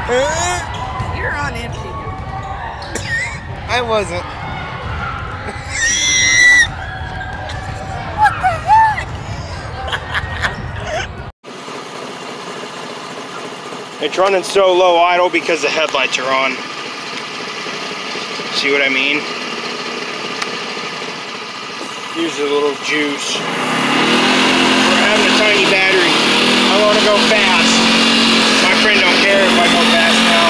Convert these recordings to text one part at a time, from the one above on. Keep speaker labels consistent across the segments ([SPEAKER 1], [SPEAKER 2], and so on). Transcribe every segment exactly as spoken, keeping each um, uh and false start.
[SPEAKER 1] You're on empty.
[SPEAKER 2] I wasn't.
[SPEAKER 1] What the heck?
[SPEAKER 2] It's running so low idle because the headlights are on. See what I mean? Use a little juice. We're having a tiny battery. I want to go fast. My friend don't care if I go fast now.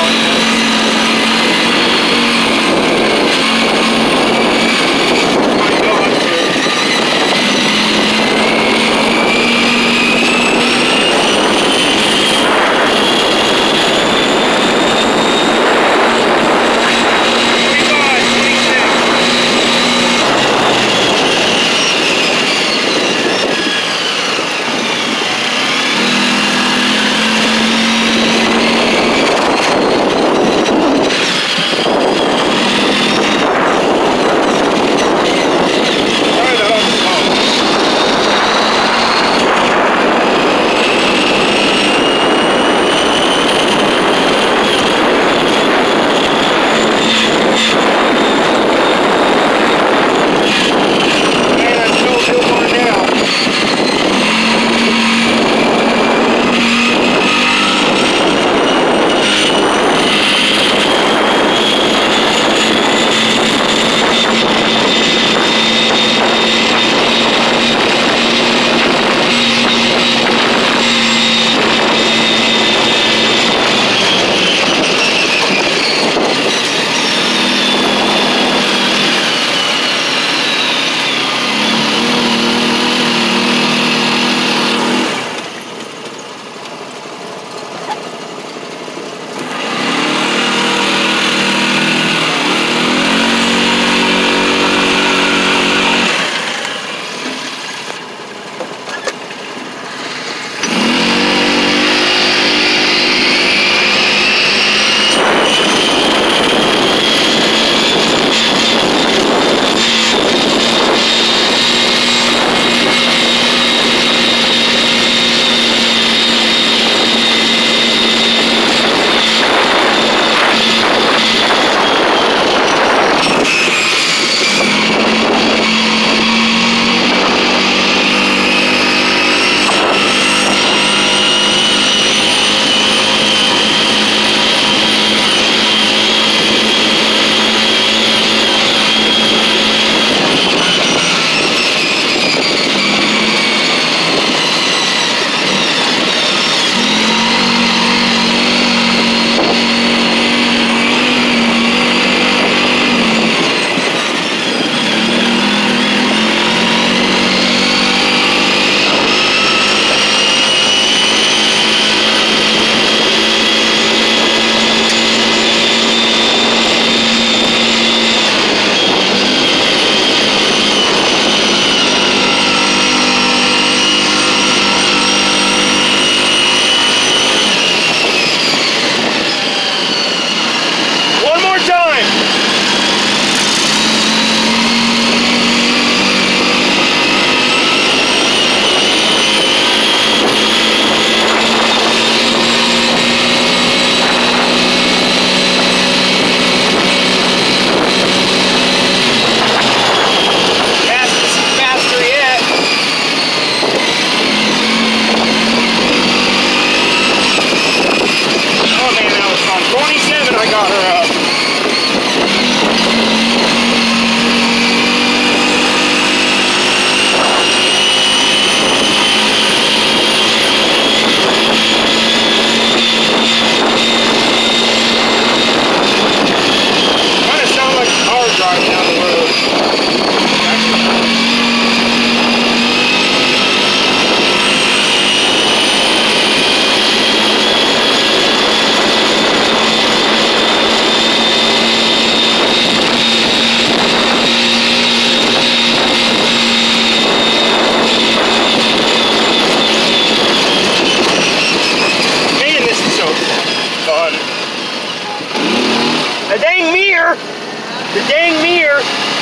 [SPEAKER 3] The dang mirror.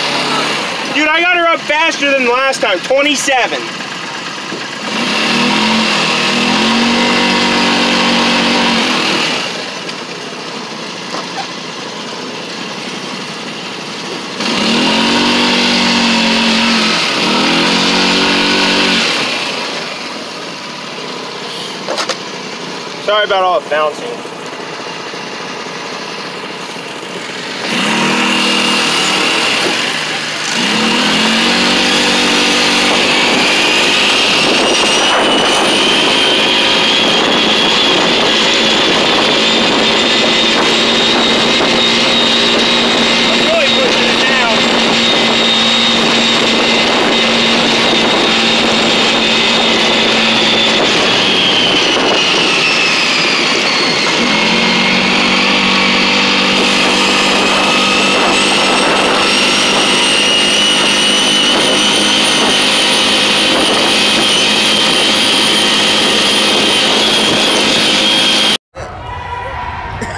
[SPEAKER 3] Dude, I got her up faster than last time. twenty-seven.
[SPEAKER 2] Sorry about all the bouncing.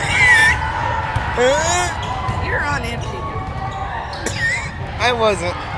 [SPEAKER 1] You're on empty.
[SPEAKER 2] I wasn't.